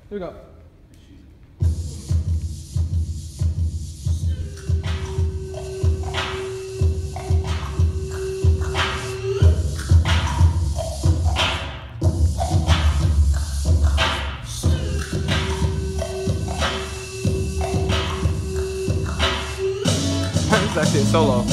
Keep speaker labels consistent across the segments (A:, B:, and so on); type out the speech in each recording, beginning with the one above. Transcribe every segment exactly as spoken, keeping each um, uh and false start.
A: Here we go. This is actually a solo.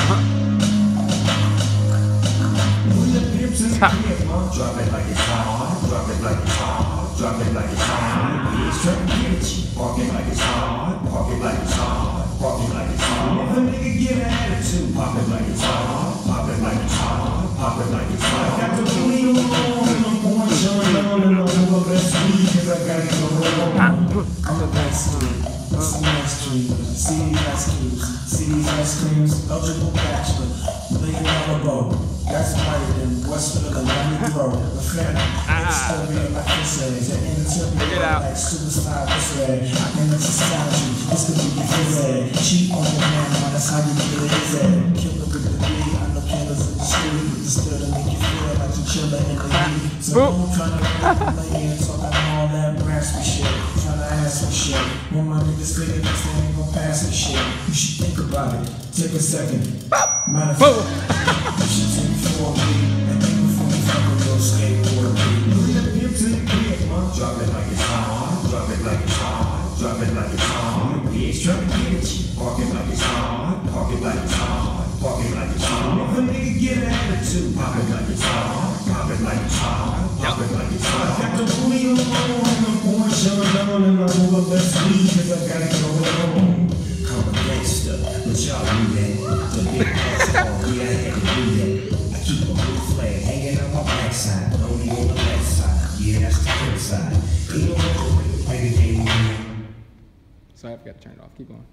B: Drop it like it's hot, drop it like it's hot, drop it like it's hot. It's trying to get you. Park it like it's hot, park it like it's hot, park it like it's hot. If a nigga get an attitude, pop it like it's hot, pop it like it's hot, pop it like it's hot. Got the money on, I'm going shine on, and I'm the best weed, cause I got it going on. I'm the best weed. What's the next street? See these ice creams, see these ice creams, eligible bachelor, million dollar bow. That's whiter than Westfield and Miami Road. The family, it's still real like this is. And until you like suicide this way. I can exercise you, this could be your phys. Cheat on your man, man, that's how you get it, is it? Killer with the beat, I know killers in the street. With the still to make you feel like you're chilling in the heat. So don't try to lay in talking all that raspy shit. Trying to ask me shit. When my niggas figure this, they ain't gon' pass this shit. You should think about it. Take a second. Matter of fact, you should take for me and think before you fuck with your skateboard beat. Look at the pimp to the crib, man. Drop it like it's hot, drop it like it's hot, drop it like it's hot. Bitch, try to get at you. Park it like it's hot, park it like it's hot, park it like it's hot. If a nigga get an attitude, pop it like it's hot, pop it like it's hot, pop it like it's hot. Got the booty on, and I'm pouring shine down, and I'm all the best weed, cause I got it going on. I'm a gangster, but y'all knew that. The big ass all yeah, I had to do that. I keep a blue flag hanging on my backside, but only on the left side. Yeah, that's the good side. Ain't no way to play the game.
A: Sorry, I forgot to turn it off. Keep going.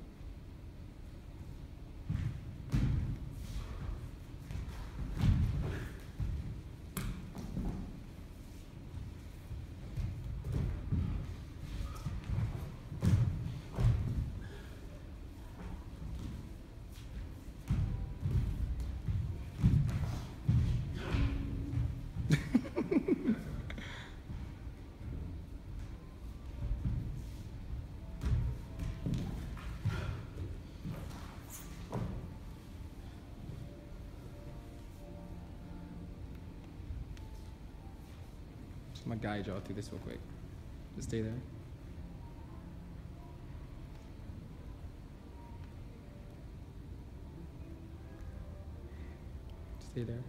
A: I'm gonna guide y'all through this real quick. Just stay there. Stay there.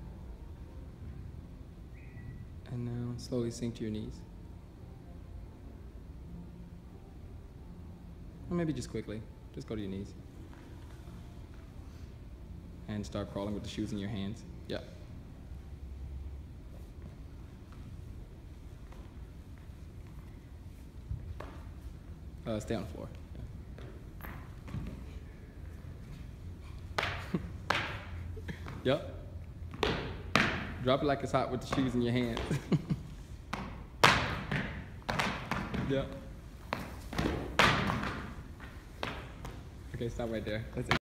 A: And now slowly sink to your knees. Or maybe just quickly. Just go to your knees. And start crawling with the shoes in your hands. Yeah. Uh, stay on the floor. Yeah. Yep. Drop it like it's hot with the shoes in your hands. Yep. Okay, stop right there. That's it.